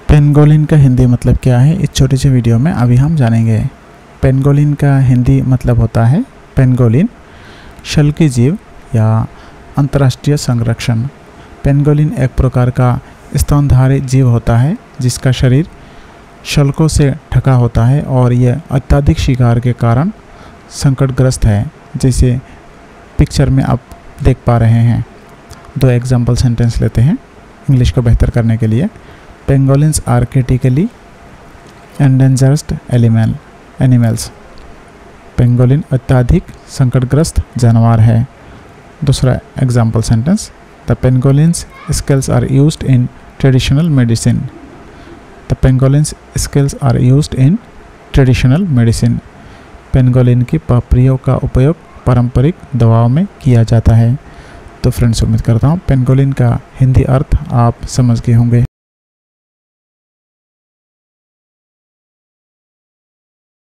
Pangolin का हिंदी मतलब क्या है, इस छोटे से वीडियो में अभी हम जानेंगे। पेंगोलिन का हिंदी मतलब होता है पेंगोलिन शल्की जीव या अंतर्राष्ट्रीय संरक्षण। पेंगोलिन एक प्रकार का स्तनधारी जीव होता है जिसका शरीर शल्कों से ढका होता है और यह अत्यधिक शिकार के कारण संकटग्रस्त है, जैसे पिक्चर में आप देख पा रहे हैं। दो एग्जाम्पल सेंटेंस लेते हैं इंग्लिश को बेहतर करने के लिए। Pangolins are critically endangered animals. Pangolin अत्यधिक संकटग्रस्त जानवर है। दूसरा example sentence, the pangolins scales are used in traditional medicine. The pangolins scales are used in traditional medicine. Pangolin की पपड़ियों का उपयोग पारंपरिक दवाओं में किया जाता है। तो फ्रेंड्स, उम्मीद करता हूँ पेंगोलिन का हिंदी अर्थ आप समझ गए होंगे।